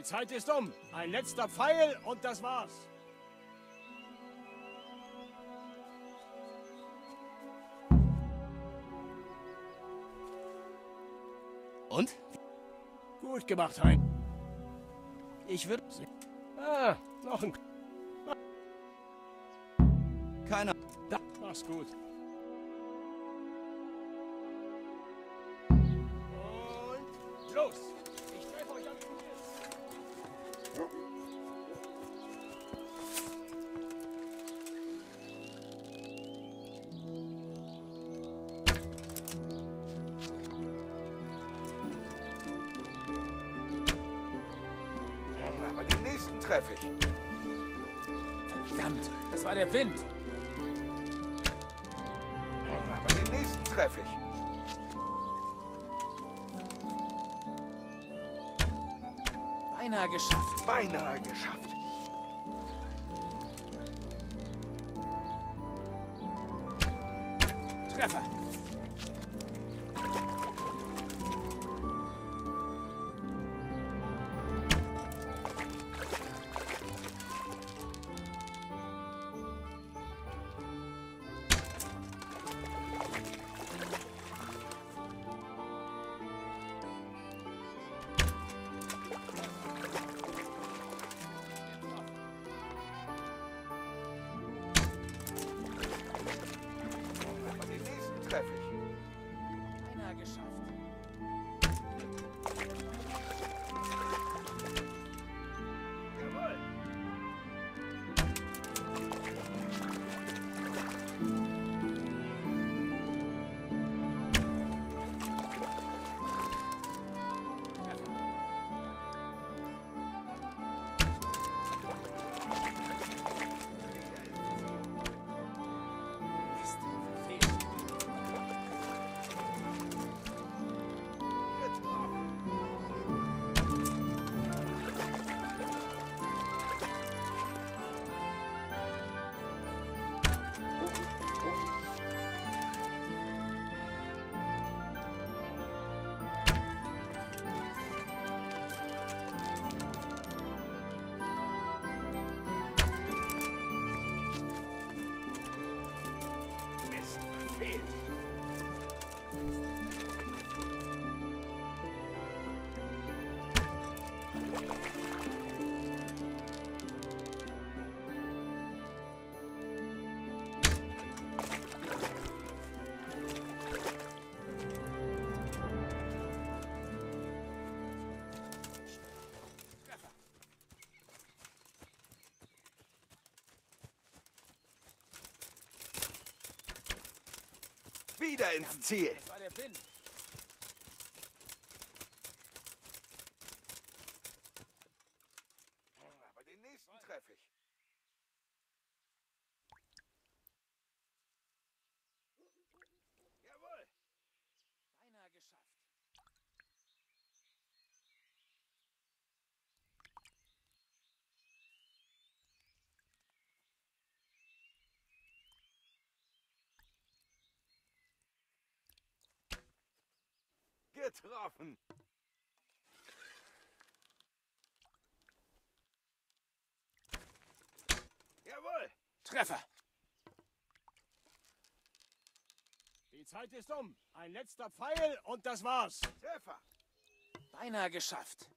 Zeit ist um. Ein letzter Pfeil und das war's. Und? Gut gemacht, Hein. Ich würde... Noch ein... Keiner... Da, mach's gut. Und los! Ich treffe euch am Ziel. Aber den nächsten treffe ich. Verdammt, das war der Wind. Aber den nächsten treffe ich. Beinahe geschafft. Beinahe geschafft. Treffer. Aber den nächsten treffe ich. Beinahe geschafft. Jawohl. Mist, verfehlt. Mist, verfehlt. Wieder ins Ziel. Das war der Wind. Aber den nächsten treffe ich. Jawohl. Beinahe geschafft. Getroffen. Jawohl. Treffer. Die Zeit ist um. Ein letzter Pfeil und das war's. Treffer. Beinahe geschafft.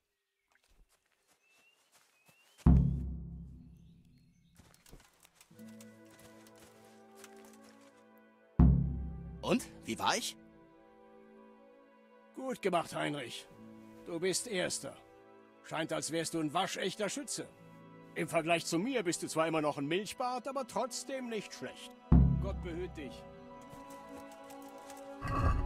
Und? Wie war ich? Gut gemacht, Heinrich. Du bist Erster. Scheint, als wärst du ein waschechter Schütze. Im Vergleich zu mir bist du zwar immer noch ein Milchbart, aber trotzdem nicht schlecht. Gott behüt dich.